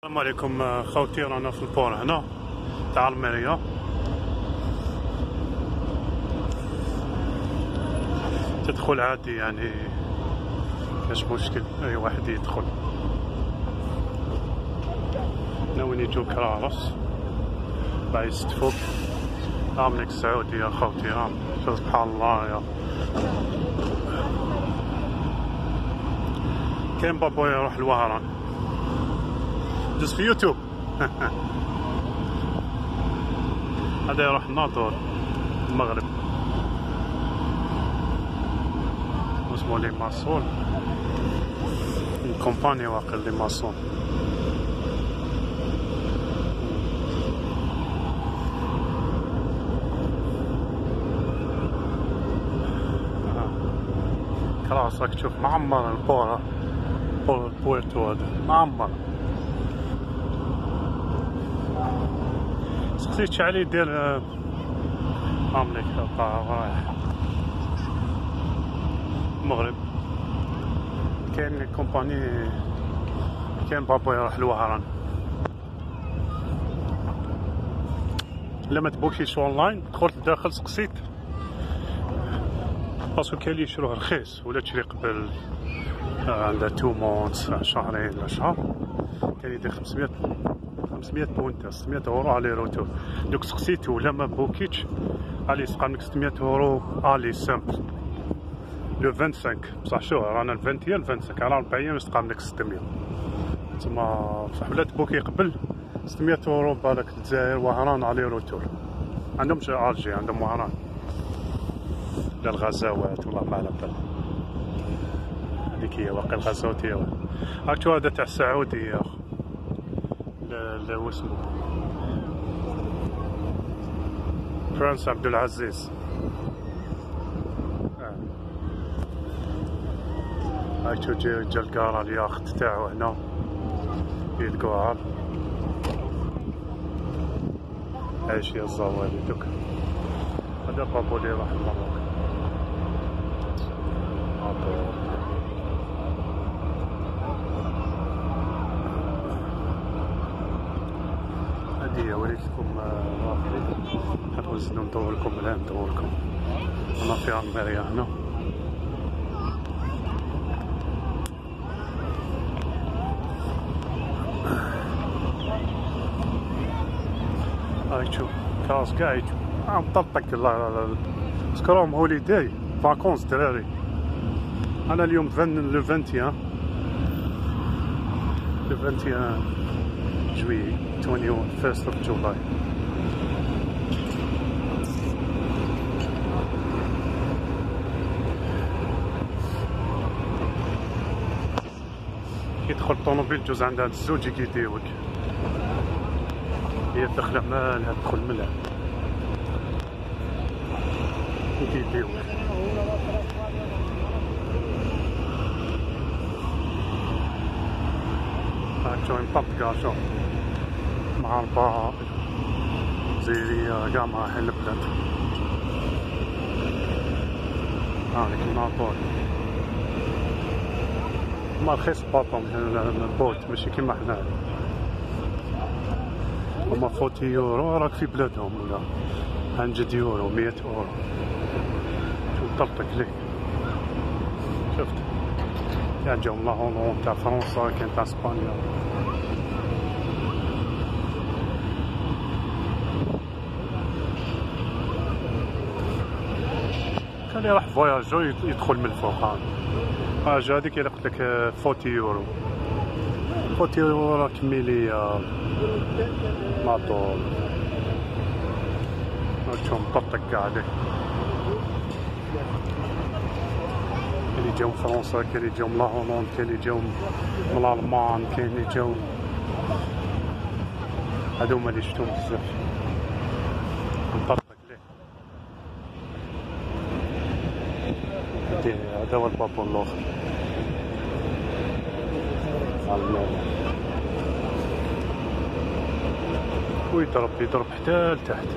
السلام عليكم خوتي، رانا في البور هنا تاع الميريا. تدخل عادي يعني مش مشكل، اي واحد يدخل. ناويين يجو كراس بايس تفوق عاملك السعودي يا خوتي. سبحان الله يا كاين بابا يروح الوهران دوز في يوتيوب. هذا يروح الناطور المغرب اسمه لي ماسون، الكومباني واقع لي ماسون. خلاص راك تشوف معمر البورا، بورتو هذا معمر. سقسيت شعلي يدير عاملك رايح المغرب. كاين كومباني، كاين بابا يروح الوهران. لما تبوكيش اونلاين دخلت لداخل سقسيت باسكو كاين اللي يشروه رخيص ولا تشري قبل عندها 2 مونثs شهرين ولا شهر، كان يدير 500 بونتا 600 اورو علي روتور. دوك سقسيتو ولا ما بوكيتش علي يسقى منك 600 اورو علي سامبل لو 25. بصح شو رانا ال 20 ل 25 على 4 ايام يسقى منك 600. تما بصح ولا تبوكي قبل 600 اورو بالك الجزائر وهران علي روتور. عندهم الجي عندهم وهران لا الغزاوات والله ما على بالي. هذيك هي واقع الغزاوات هي. هاكتو هذا تاع السعودي يا اخو، لا واسمو فرانس عبد العزيز. هاكتو جا الكارا الياخت تاعو هنا يلقوها. عايش يا الزوالي دوك. هذا بابو اللي راح المروك. هادي وريتكم رافلي. حنوزنو ندورلكم الان ندورلكم. انا في الميريا هنا. هاي شوف كاس قاعد مطلطق. سكروم هوليداي فاكونس دراري. انا اليوم لو 21 جويي 21 of July. يدخل الطوموبيل جوز عندها الزوج يديوك، هي داخله مالها تدخل ملها يديوك. هاكتو مطبقة شوف مع الباء زيرية كاع رايحين البلاد. هاذيك الناطور ما رخيص باطهم البوت ماشي كيما حنا. هما 40 يورو راك في بلادهم، ولا 100 يورو 100 اورو تطلطق ليك. شفت كاع جاو من لا هولندا تاع فرنسا، كاين تاع اسبانيا. كان يروح فواياجو يدخل من الفوق. حاجة هاديك الا قلت لك 40 يورو 40 يورو راه كميلية ماطول. هاكتو مطرطق كاع عليك. كاين اللي جاو من فرنسا، كاين اللي جاو من لا هولندا، كاين اللي جاو من الالمان، كاين اللي جاو. هادو هما اللي شفتهم بزاف مطرطق ليه. هذا هو البابو الاخر. ويضرب حتى لتحت.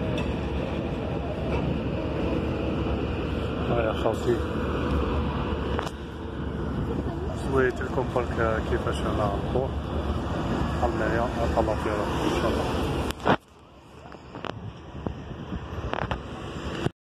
يا خوتي سويت لكم برك كيفاش انا البور. بحال معايا، تهلاو فيها ان شاء الله.